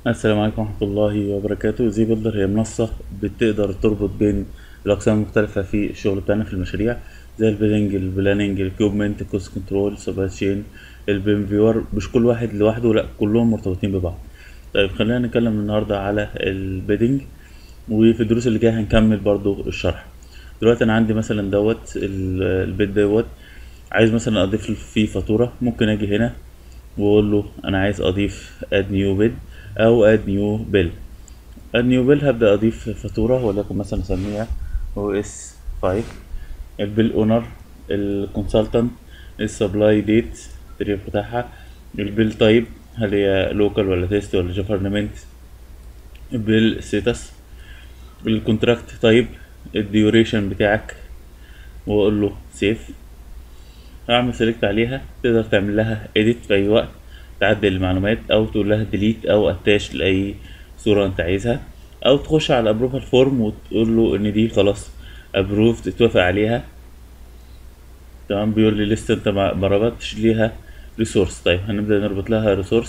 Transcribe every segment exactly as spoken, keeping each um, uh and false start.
السلام عليكم ورحمة الله وبركاته. زي بيلدر هي منصة بتقدر تربط بين الأقسام المختلفة في الشغل بتاعنا في المشاريع، زي البيلنج، البلاننج، الكوبمنت، الكوست كنترول، سبلاي تشين، البيم فيور. مش كل واحد لوحده، لأ كلهم مرتبطين ببعض. طيب خلينا نتكلم النهاردة على البيدنج، وفي الدروس اللي جاية هنكمل برضو الشرح. دلوقتي أنا عندي مثلا دوت ال- البيت دوت، عايز مثلا أضيف فيه فاتورة. ممكن أجي هنا واقول له انا عايز اضيف اد نيو بيل او اد نيو بيل. اد نيو بيل هبدا اضيف فاتوره، وليكن مثلا اسميها او اس خمسة. البيل اونر، الكونسلتنت، السبلاي ديت التاريخ بتاعها، البيل تايب هل هي لوكال ولا تيست ولا جفرمنت، البيل ستاتس، الكونتراكت تايب، الديوريشن بتاعك، واقول له سيف. هعمل سيلكت عليها، تقدر تعمل لها edit في اي وقت، تعدل المعلومات او تقول لها delete او اتاش لاي صورة انت عايزها، او تخش على approval form وتقول له ان دي خلاص approved اتوافق عليها. تمام، بيقول لي لسه انت ما ما ربطتش ليها resource. طيب هنبدأ نربط لها resource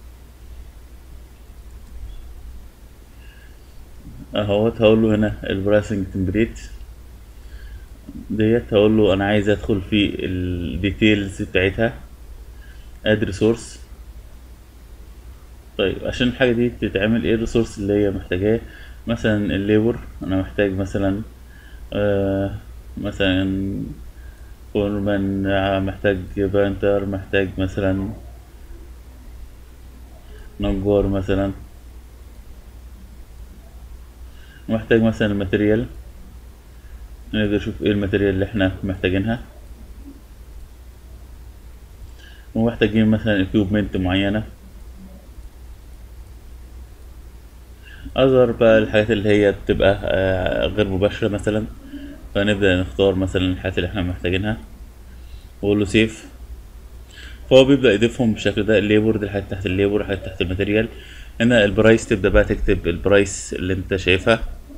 اهوت. هقول له هنا البرايسنج تمبليت ديت، هقول له انا عايز ادخل في الديتيلز بتاعتها add resource. طيب عشان الحاجة دي تتعمل ايه الريسورس اللي هي محتاجاه؟ مثلا الليبر، انا محتاج مثلا آه مثلا فورمان، محتاج بانتر، محتاج مثلا نجار مثلا، محتاج مثلا الماتيريال. نقدر نشوف ايه الماتيريال اللي احنا محتاجينها، ومحتاجين مثلا equipment معينة. اظهر بقى الحاجات اللي هي بتبقى آه غير مباشرة مثلا، فنبدأ نختار مثلا الحاجات اللي احنا محتاجينها واقول له سيف. فهو بيبدأ يضيفهم بالشكل ده، الليبر دي الحاجات تحت الليبر، الحاجات تحت الماتيريال. هنا البرايس، تبدأ بقى تكتب البرايس اللي انت شايفها،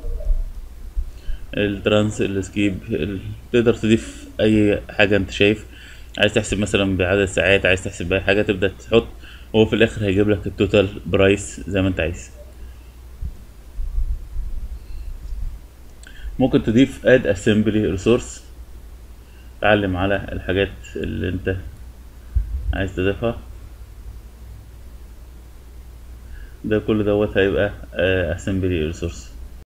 الترانس، السكيب، ال... تقدر تضيف اي حاجة انت شايف. عايز تحسب مثلا بعدد ساعات، عايز تحسب بأي حاجة، تبدأ تحط، وهو في الآخر هيجيب لك التوتال برايس زي ما انت عايز. ممكن تضيف اد اسمبلي ريسورس، تعلم على الحاجات اللي انت عايز تضيفها. ده كل دوت هيبقى اسمبلي ريسورس.